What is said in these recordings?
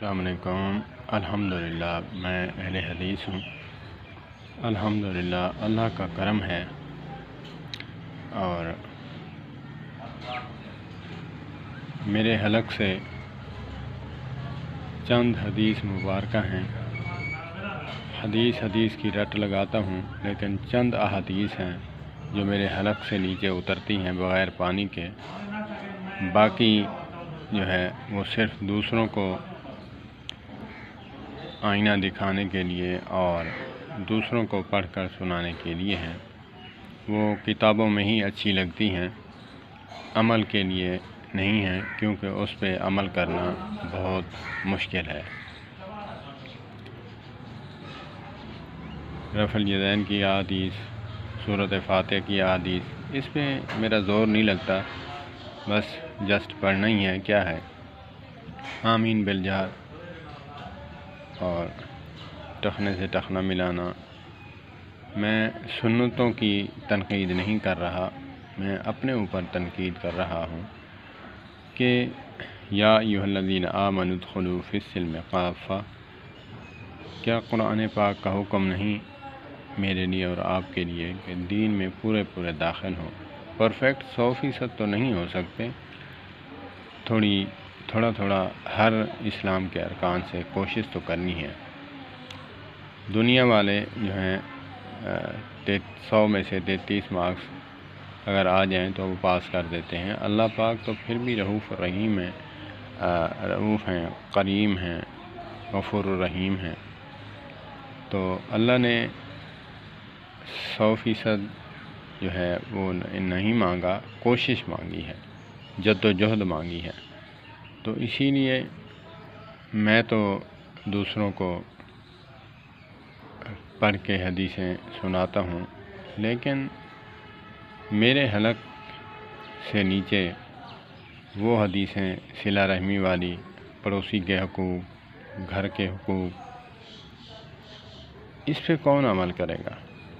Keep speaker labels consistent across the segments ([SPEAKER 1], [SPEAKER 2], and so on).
[SPEAKER 1] السلام علیکم۔ الحمدللہ میں اہل حدیث ہوں۔ الحمدللہ اللہ کا کرم ہے اور میرے حلق سے چند حدیث مبارکہ ہیں۔ حدیث کی رٹ لگاتا ہوں، لیکن چند احادیث ہیں جو میرے حلق سے نیچے اترتی ہیں بغیر پانی کے۔ باقی جو ہے وہ صرف دوسروں کو آئینہ دکھانے کے لیے اور دوسروں کو پڑھ کر سنانے کے لیے ہیں۔ وہ کتابوں میں ہی اچھی لگتی ہیں، عمل کے لیے نہیں ہیں، کیونکہ اس پہ عمل کرنا بہت مشکل ہے۔ رفع الیدین کی احادیث، سورۃ فاتحہ کی احادیث، اس پہ میرا زور نہیں لگتا، بس جسٹ پڑھنا ہی ہے۔ کیا ہے آمین بالجہر اور ٹخنے سے ٹخنا ملانا۔ میں سنتوں کی تنقید نہیں کر رہا، میں اپنے اوپر تنقید کر رہا ہوں کہ یا ایھا الذین آمنوا ادخلوا فی السلم کافۃ، کیا قرآن پاک کا حکم نہیں میرے لیے اور آپ کے لیے کہ دین میں پورے داخل ہوں؟ پرفیکٹ 100% تو نہیں ہو سکتے، تھوڑا ہر اسلام کے ارکان سے کوشش تو کرنی ہے۔ دنیا والے جو ہیں 100 میں سے 33 مارکس اگر آ جائیں تو وہ پاس کر دیتے ہیں۔ اللہ پاک تو پھر بھی رؤوف الرحیم ہیں، رؤوف ہیں، کریم ہیں، غفور الرحیم ہیں۔ تو اللہ نے 100% جو ہے وہ نہیں مانگا، کوشش مانگی ہے، جد و جہد مانگی ہے۔ تو اسی لیے میں تو دوسروں کو پڑھ کے حدیثیں سناتا ہوں، لیکن میرے حلق سے نیچے وہ حدیثیں صلہ رحمی والی، پڑوسی کے حقوق، گھر کے حقوق، اس پہ کون عمل کرے گا؟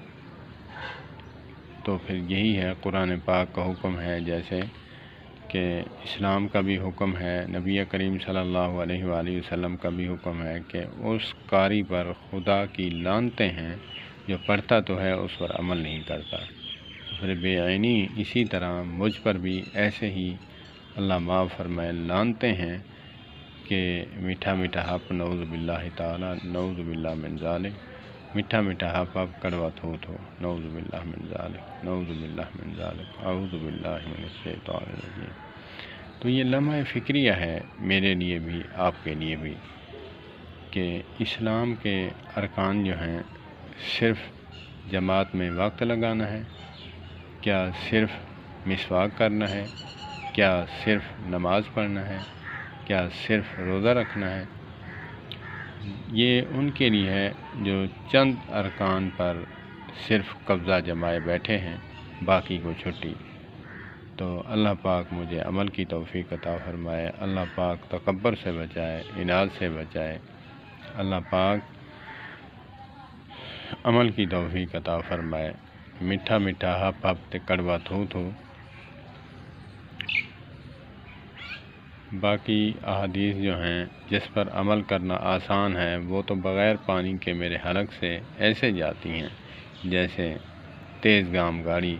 [SPEAKER 1] تو پھر یہی ہے، قرآن پاک کا حکم ہے، جیسے کہ اسلام کا بھی حکم ہے، نبی کریم صلی اللہ علیہ وآلہ وسلم کا بھی حکم ہے کہ اس قاری پر خدا کی لعنتیں ہیں جو پڑھتا تو ہے اس پر عمل نہیں کرتا۔ پھر بے عینی اسی طرح مجھ پر بھی ایسے ہی اللہ معاف فرمائے لعنتیں ہیں کہ میٹھا حق، نعوذ باللہ تعالی، نعوذ باللہ من ذالک، میٹھا حق کڑوا تھوت ہو، نعوذ باللہ من ذالک، نعوذ باللہ من ذالک، اعوذ باللہ من الشیطان الرجیم۔ تو یہ لمحہ فکریہ ہے میرے لیے بھی، آپ کے لیے بھی، کہ اسلام کے ارکان جو ہیں صرف جماعت میں وقت لگانا ہے؟ کیا صرف مسواک کرنا ہے؟ کیا صرف نماز پڑھنا ہے؟ کیا صرف روزہ رکھنا ہے؟ یہ ان کے لیے ہے جو چند ارکان پر صرف قبضہ جمائے بیٹھے ہیں، باقی کو چھٹی۔ تو اللہ پاک مجھے عمل کی توفیق عطا فرمائے، اللہ پاک تکبر سے بچائے، اناد سے بچائے، اللہ پاک عمل کی توفیق عطا فرمائے۔ میٹھا ہپ تے کڑوا تھوت ہو۔ باقی احادیث جو ہیں جس پر عمل کرنا آسان ہے، وہ تو بغیر پانی کے میرے حلق سے ایسے جاتی ہیں جیسے تیز گام گاڑی،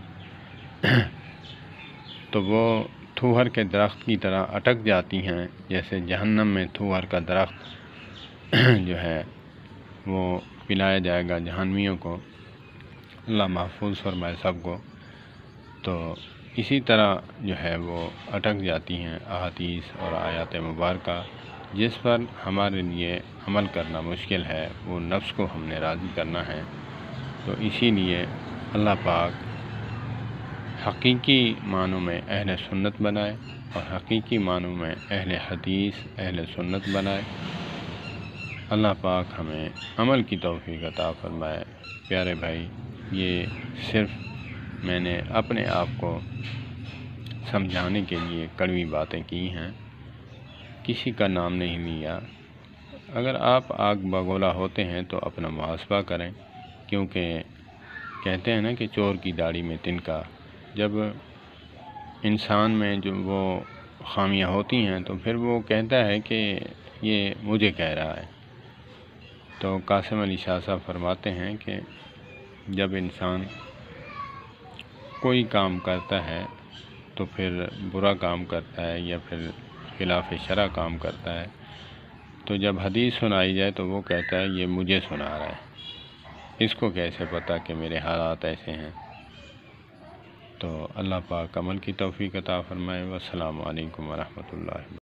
[SPEAKER 1] تو وہ تھوہر کے درخت کی طرح اٹک جاتی ہیں، جیسے جہنم میں تھوہر کا درخت جو ہے وہ پلایا جائے گا جہنمیوں کو، اللہ محفوظ فرمائے سب کو۔ تو اسی طرح جو ہے وہ اٹک جاتی ہیں احادیث اور آیات مبارکہ، جس پر ہمارے لیے عمل کرنا مشکل ہے، وہ نفس کو ہم نے راضی کرنا ہے۔ تو اسی لیے اللہ پاک حقیقی معنوں میں اہل سنت بنائے اور حقیقی معنوں میں اہل حدیث، اہل سنت بنائے۔ اللہ پاک ہمیں عمل کی توفیق عطا فرمائے۔ پیارے بھائی، یہ صرف میں نے اپنے آپ کو سمجھانے کے لیے کڑوی باتیں کی ہیں، کسی کا نام نہیں لیا۔ اگر آپ آگ بگولا ہوتے ہیں تو اپنا محاسبہ کریں، کیونکہ کہتے ہیں نا کہ چور کی داڑھی میں تنکا۔ جب انسان میں جو وہ خامیاں ہوتی ہیں تو پھر وہ کہتا ہے کہ یہ مجھے کہہ رہا ہے۔ تو قاسم علی شاہ صاحب فرماتے ہیں کہ جب انسان کوئی کام کرتا ہے تو پھر برا کام کرتا ہے یا پھر خلاف شرع کام کرتا ہے، تو جب حدیث سنائی جائے تو وہ کہتا ہے یہ مجھے سنا رہا ہے، اس کو کیسے پتہ کہ میرے حالات ایسے ہیں۔ تو اللہ پاک عمل کی توفیق عطا فرمائے۔ والسلام علیکم ورحمۃ اللہ۔